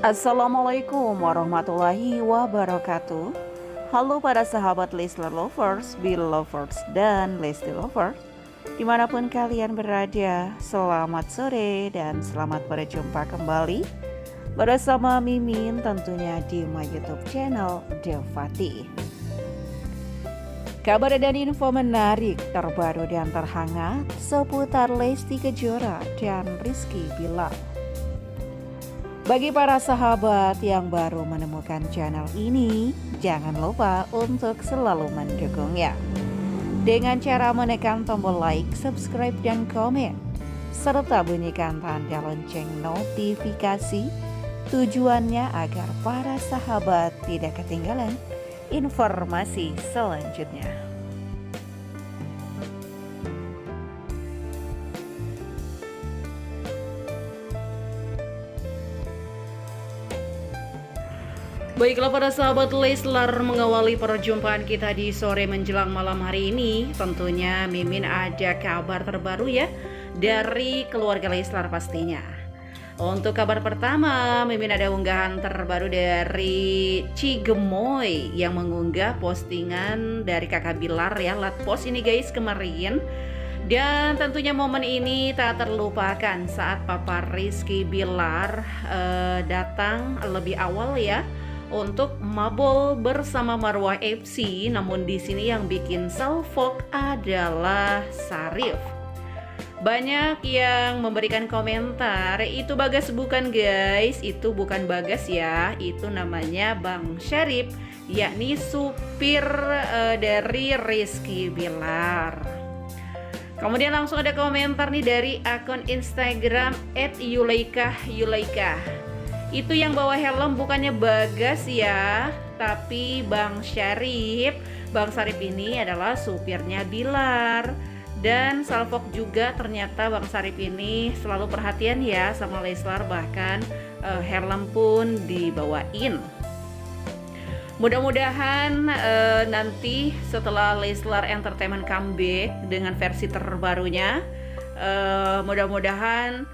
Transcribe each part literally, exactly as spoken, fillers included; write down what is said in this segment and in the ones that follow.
Assalamualaikum warahmatullahi wabarakatuh. Halo para sahabat Leslar Lovers, Bill Lovers, dan Lesti Lovers, dimanapun kalian berada. Selamat sore dan selamat berjumpa kembali bersama Mimin tentunya di my YouTube channel Devati. Kabar dan info menarik terbaru dan terhangat seputar Lesti Kejora dan Rizky Bilar. Bagi para sahabat yang baru menemukan channel ini, jangan lupa untuk selalu mendukungnya dengan cara menekan tombol like, subscribe, dan komen, serta bunyikan tanda lonceng notifikasi. Tujuannya agar para sahabat tidak ketinggalan informasi selanjutnya. Baiklah para sahabat Leslar, mengawali perjumpaan kita di sore menjelang malam hari ini, tentunya Mimin ada kabar terbaru ya dari keluarga Leslar pastinya. Untuk kabar pertama, Mimin ada unggahan terbaru dari Cigemoy yang mengunggah postingan dari kakak Bilar ya, lat post ini guys kemarin. Dan tentunya momen ini tak terlupakan saat Papa Rizky Bilar uh, datang lebih awal ya untuk mabol bersama Marwah F C. Namun di sini yang bikin salfok adalah Syarif. Banyak yang memberikan komentar, itu Bagas bukan guys, itu bukan Bagas ya, itu namanya Bang Syarif, yakni supir uh, dari Rizky Bilar. Kemudian langsung ada komentar nih dari akun Instagram et yulaikah yulaikah. Itu yang bawa helm bukannya Bagas ya, tapi Bang Syarif. Bang Syarif ini adalah supirnya Bilar. Dan salfok juga ternyata Bang Syarif ini selalu perhatian ya sama Leslar, bahkan uh, helm pun dibawain. Mudah-mudahan uh, nanti setelah Leslar Entertainment comeback dengan versi terbarunya, uh, mudah-mudahan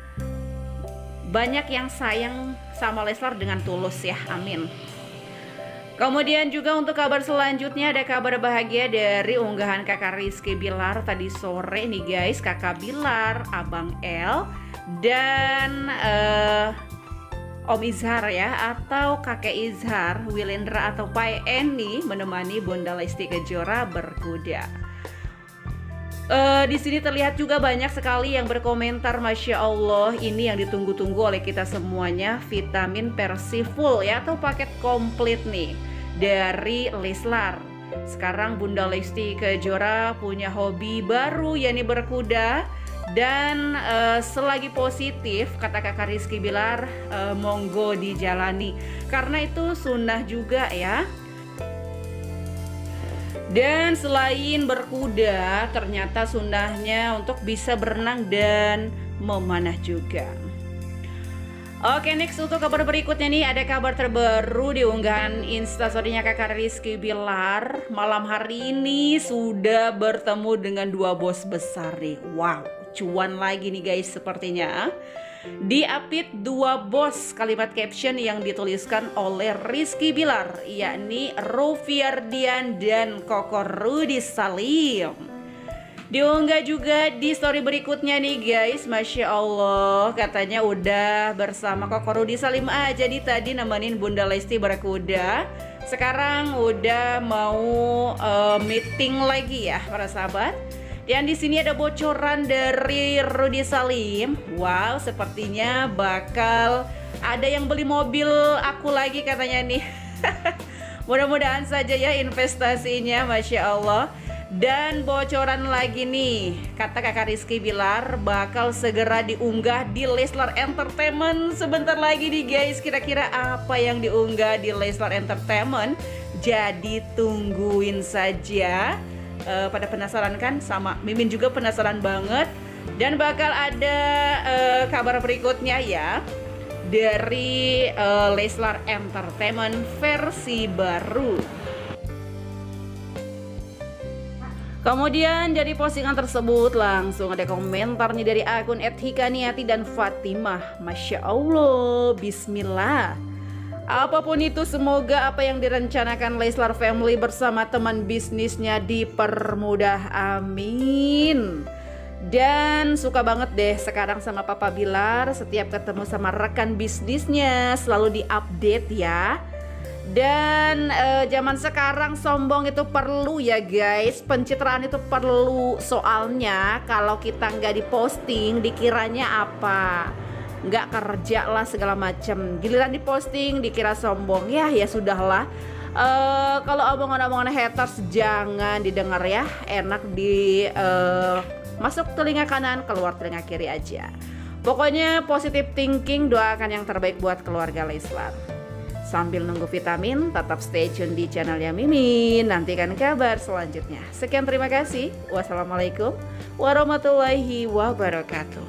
banyak yang sayang sama Leslar dengan tulus ya, amin. Kemudian juga untuk kabar selanjutnya ada kabar bahagia dari unggahan kakak Rizky Bilar tadi sore nih guys. Kakak Bilar, Abang L, dan uh, Om Izhar ya, atau kakek Izhar, Wilendra atau Pai Eni menemani Bunda Lesti Kejora berkuda. Uh, di sini terlihat juga banyak sekali yang berkomentar, Masya Allah, ini yang ditunggu-tunggu oleh kita semuanya, vitamin Persi full ya, atau paket komplit nih dari Leslar. Sekarang Bunda Lesti Kejora punya hobi baru, yakni berkuda. Dan uh, selagi positif, kata kakak Rizky Bilar, uh, monggo dijalani, karena itu sunnah juga ya. Dan selain berkuda, ternyata sunnahnya untuk bisa berenang dan memanah juga. Oke, next untuk kabar berikutnya nih, ada kabar terbaru di unggahan instastorynya kakak Rizky Bilar. Malam hari ini sudah bertemu dengan dua bos besar nih. Wow, cuan lagi nih guys sepertinya. Diapit dua bos, kalimat caption yang dituliskan oleh Rizky Bilar, yakni Rofiardian dan Koko Rudi Salim. Diunggah juga di story berikutnya nih guys, Masya Allah, katanya udah bersama Koko Rudi Salim aja nih tadi nemenin Bunda Lesti berkuda. Sekarang udah mau uh, meeting lagi ya para sahabat. Yang di sini ada bocoran dari Rudi Salim. Wow, sepertinya bakal ada yang beli mobil aku lagi katanya nih. Mudah-mudahan saja ya investasinya, Masya Allah. Dan bocoran lagi nih, kata kakak Rizky Bilar bakal segera diunggah di Leslar Entertainment sebentar lagi nih guys. Kira-kira apa yang diunggah di Leslar Entertainment? Jadi tungguin saja. Uh, pada penasaran kan? Sama Mimin juga penasaran banget. Dan bakal ada uh, kabar berikutnya ya dari uh, Leslar Entertainment versi baru. Kemudian dari postingan tersebut langsung ada komentar nih dari akun et hikaniati dan Fatimah. Masya Allah, Bismillah. Apapun itu, semoga apa yang direncanakan Leslar Family bersama teman bisnisnya dipermudah, amin. Dan suka banget deh sekarang sama Papa Bilar, setiap ketemu sama rekan bisnisnya selalu diupdate ya. Dan eh, zaman sekarang sombong itu perlu ya guys, pencitraan itu perlu. Soalnya kalau kita nggak diposting dikiranya apa, nggak kerja lah segala macam. Giliran diposting dikira sombong, ya ya sudahlah. eh, Kalau omongan-omongan haters jangan didengar ya, enak di eh, masuk telinga kanan, keluar telinga kiri aja. Pokoknya positive thinking, doakan yang terbaik buat keluarga Leslar. Sambil nunggu vitamin, tetap stay tune di channelnya Mimin. Nantikan kabar selanjutnya. Sekian, terima kasih. Wassalamualaikum warahmatullahi wabarakatuh.